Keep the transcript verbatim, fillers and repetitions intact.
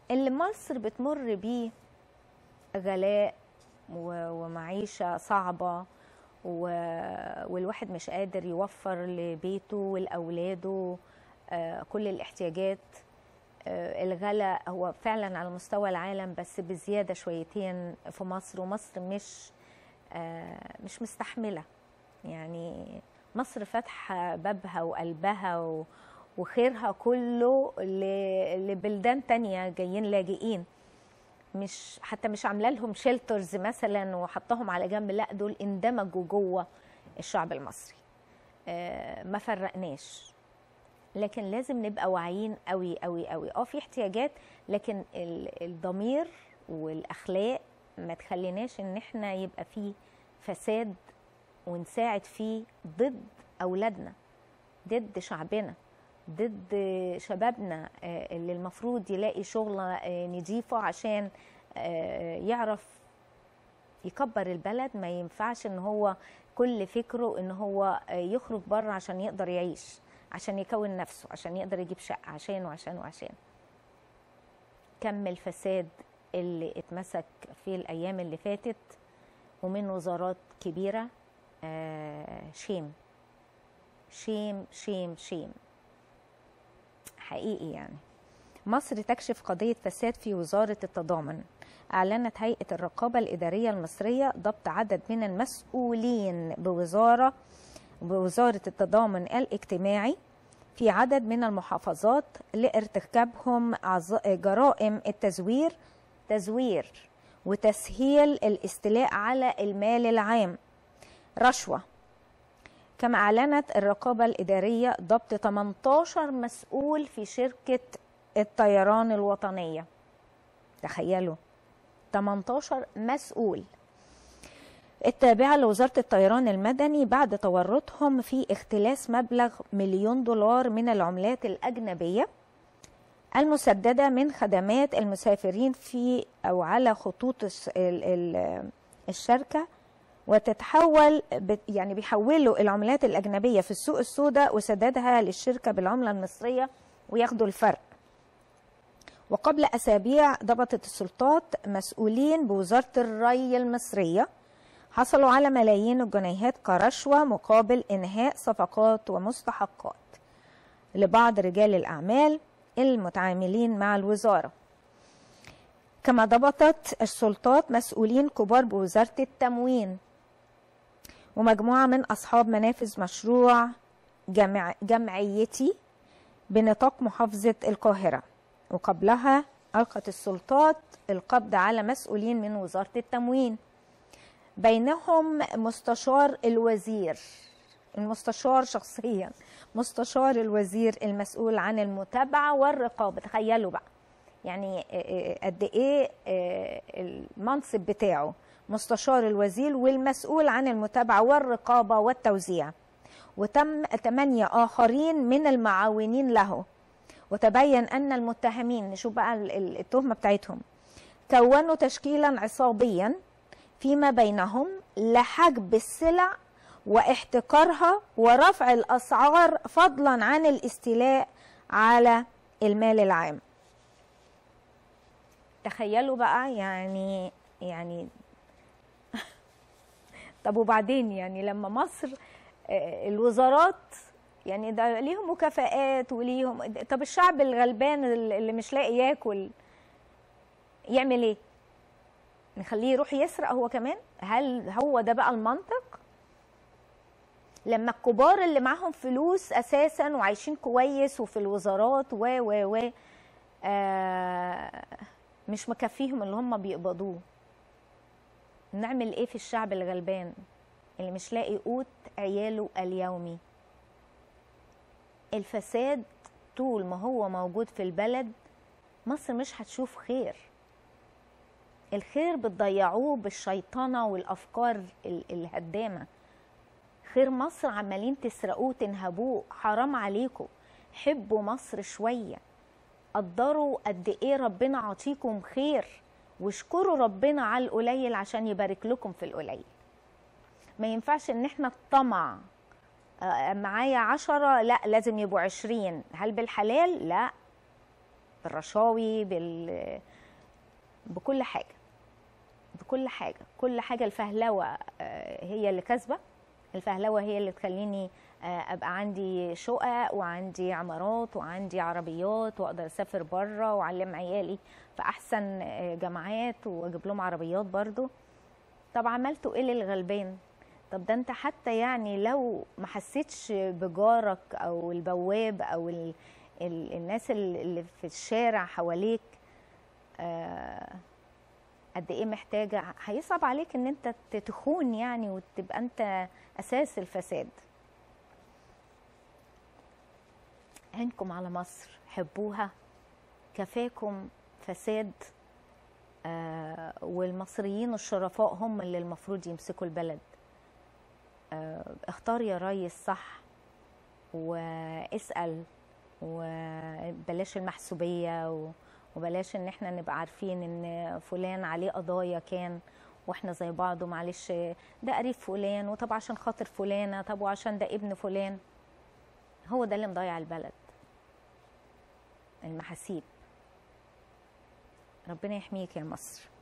اللي مصر بتمر بيه غلاء ومعيشة صعبة، والواحد مش قادر يوفر لبيته ولأولاده كل الاحتياجات. الغلاء هو فعلا على مستوى العالم بس بزيادة شويتين في مصر، ومصر مش مش مستحملة. يعني مصر فاتحة بابها وقلبها وخيرها كله لبلدان تانية جايين لاجئين، مش حتى مش عامله لهم شيلترز مثلا وحطهم على جنب، لا دول اندمجوا جوه الشعب المصري. ما فرقناش، لكن لازم نبقى واعيين قوي قوي قوي. اه في احتياجات، لكن الضمير والاخلاق ما تخليناش ان احنا يبقى فيه فساد ونساعد فيه ضد اولادنا، ضد شعبنا، ضد شبابنا اللي المفروض يلاقي شغلة نضيفة عشان يعرف يكبر البلد. ما ينفعش ان هو كل فكره ان هو يخرج بره عشان يقدر يعيش، عشان يكون نفسه، عشان يقدر يجيب شقة، عشان وعشان وعشان. كم الفساد اللي اتمسك في الايام اللي فاتت ومن وزارات كبيرة. شيم شيم شيم شيم حقيقي. يعني مصر تكشف قضية فساد في وزارة التضامن. أعلنت هيئة الرقابة الإدارية المصرية ضبط عدد من المسؤولين بوزارة بوزارة التضامن الاجتماعي في عدد من المحافظات لارتكابهم جرائم التزوير تزوير وتسهيل الاستيلاء على المال العام، رشوة. كما أعلنت الرقابة الإدارية ضبط ثمانية عشر مسؤول في شركة الطيران الوطنية. تخيلوا ثمانية عشر مسؤول التابعة لوزارة الطيران المدني بعد تورطهم في اختلاس مبلغ مليون دولار من العملات الأجنبية المسددة من خدمات المسافرين في أو على خطوط الشركة، وتتحول يعني بيحولوا العملات الأجنبية في السوق السوداء وسدادها للشركة بالعملة المصرية وياخدوا الفرق. وقبل أسابيع ضبطت السلطات مسؤولين بوزارة الري المصرية حصلوا على ملايين الجنيهات كرشوة مقابل إنهاء صفقات ومستحقات لبعض رجال الأعمال المتعاملين مع الوزارة. كما ضبطت السلطات مسؤولين كبار بوزارة التموين ومجموعة من أصحاب منافذ مشروع جمع جمعيتي بنطاق محافظة القاهرة. وقبلها ألقت السلطات القبض على مسؤولين من وزارة التموين، بينهم مستشار الوزير المستشار شخصيا مستشار الوزير المسؤول عن المتابعة والرقابة. تخيلوا بقى يعني قد ايه المنصب بتاعه، مستشار الوزير والمسؤول عن المتابعة والرقابة والتوزيع. وتم ثمانية آخرين من المعاونين له. وتبين أن المتهمين، نشوف بقى التهمة بتاعتهم، كونوا تشكيلا عصابيا فيما بينهم لحجب السلع واحتكارها ورفع الأسعار فضلا عن الاستيلاء على المال العام. تخيلوا بقى يعني يعني طب وبعدين يعني لما مصر الوزارات يعني ده ليهم مكافآت وليهم، طب الشعب الغلبان اللي مش لاقي ياكل يعمل ايه؟ نخليه يروح يسرق هو كمان؟ هل هو ده بقى المنطق؟ لما الكبار اللي معاهم فلوس اساسا وعايشين كويس وفي الوزارات و و و آه مش مكفيهم اللي هم بيقبضوه، نعمل ايه في الشعب الغلبان اللي مش لاقي قوت عياله اليومي؟ الفساد طول ما هو موجود في البلد مصر مش هتشوف خير. الخير بتضيعوه بالشيطنة والأفكار الهدامة. خير مصر عمالين تسرقوه تنهبوه. حرام عليكم، حبوا مصر شوية، قدروا قد ايه ربنا عطيكم خير، واشكروا ربنا على القليل عشان يبارك لكم في القليل. ما ينفعش ان احنا الطمع معايا عشرة لا لازم يبقوا عشرين. هل بالحلال؟ لا. بالرشاوي، بال بكل حاجه، بكل حاجه كل حاجه. الفهلوه آه، هي اللي كسبه، الفهلوه هي اللي تخليني آه، ابقى عندي شقق وعندي عمارات وعندي عربيات واقدر اسافر بره واعلم عيالي في احسن آه، جامعات واجيب لهم عربيات برضو. طب عملتوا ايه للغلبان؟ طب ده انت حتى يعني لو ما حسيتش بجارك او البواب او ال ال الناس اللي في الشارع حواليك آه قد ايه محتاجه، هيصعب عليك ان انت تخون يعني وتبقى انت اساس الفساد. عينكم على مصر، حبوها، كفاكم فساد. آه والمصريين الشرفاء هم اللي المفروض يمسكوا البلد. آه اختار يا ريس صح، واسأل، وبلاش المحسوبية، وبلاش ان احنا نبقى عارفين ان فلان عليه قضايا كان واحنا زي بعض، ومعلش ده قريب فلان، وطب عشان خاطر فلانة، طب وعشان ده ابن فلان. هو ده اللي مضيع البلد، المحاسيب. ربنا يحميك يا مصر.